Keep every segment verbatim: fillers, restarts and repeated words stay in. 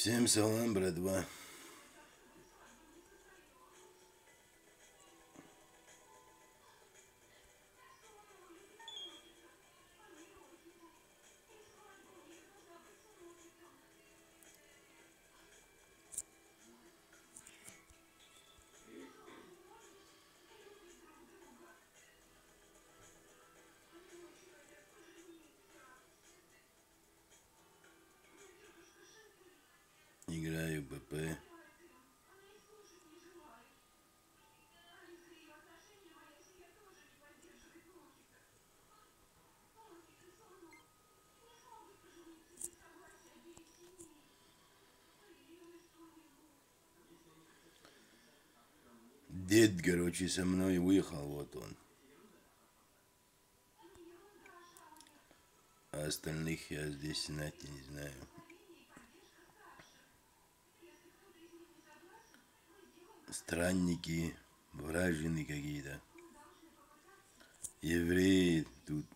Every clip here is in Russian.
Всем салам, братва. Играю ПП. Дед, короче, со мной выехал, вот он. А остальных я здесь знать не знаю. Странники, вражины какие-то. Евреи тут.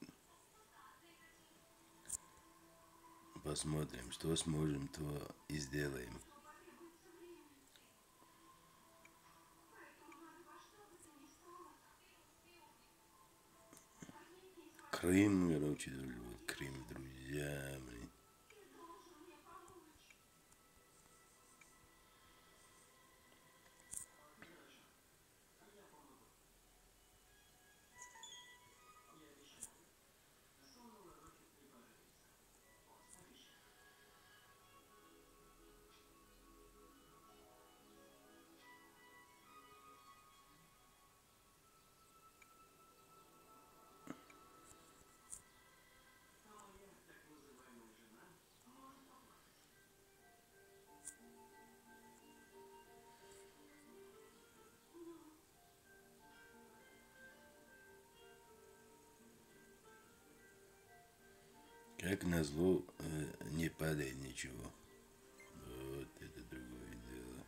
Посмотрим, что сможем, то и сделаем. Крым, короче, вот Крым, друзья, блин. Как назло, не падает ничего. Вот это другое дело.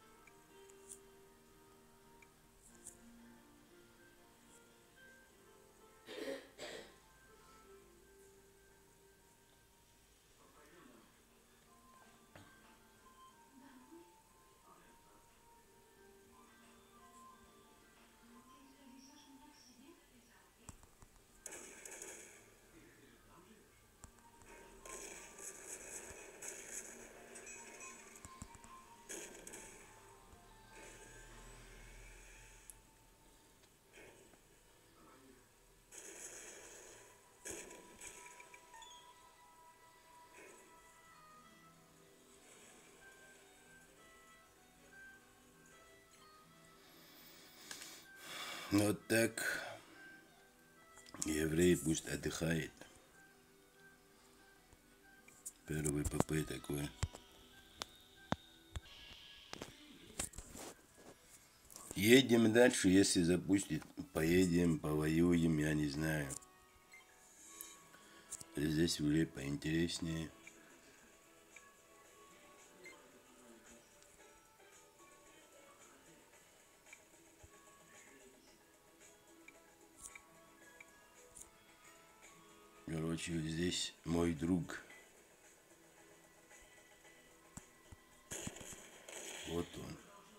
Вот так. Еврей пусть отдыхает. Первый ПП такой. Едем дальше, если запустит, поедем, повоюем, я не знаю. Здесь уже поинтереснее. Короче, здесь мой друг. Вот он.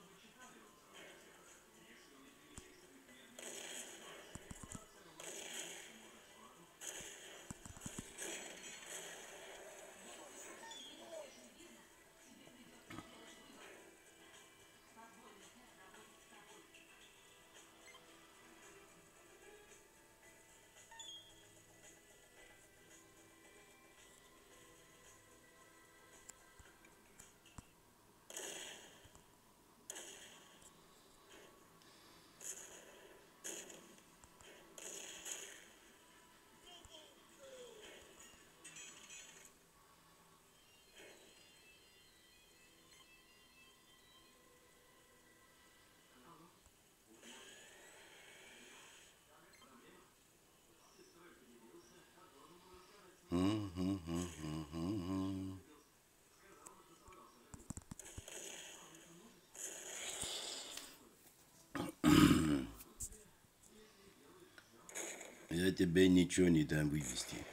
Я тебе ничего не дам вывести.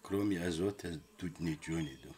Кроме азота тут ничего нету.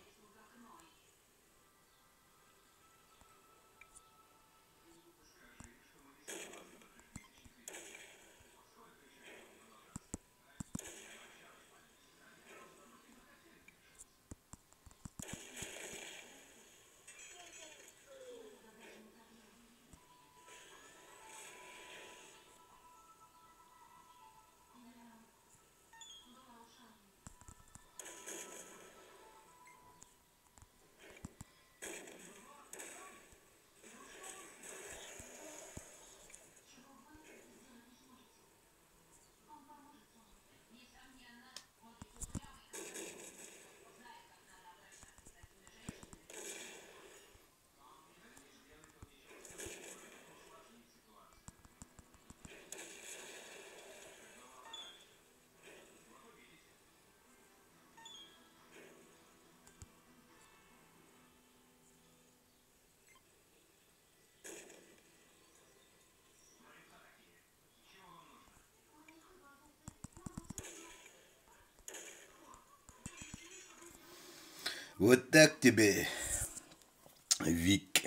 Вот так тебе, Вик.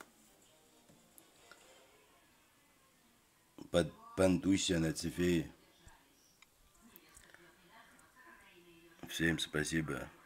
Под Пантуся на цифре. Всем спасибо.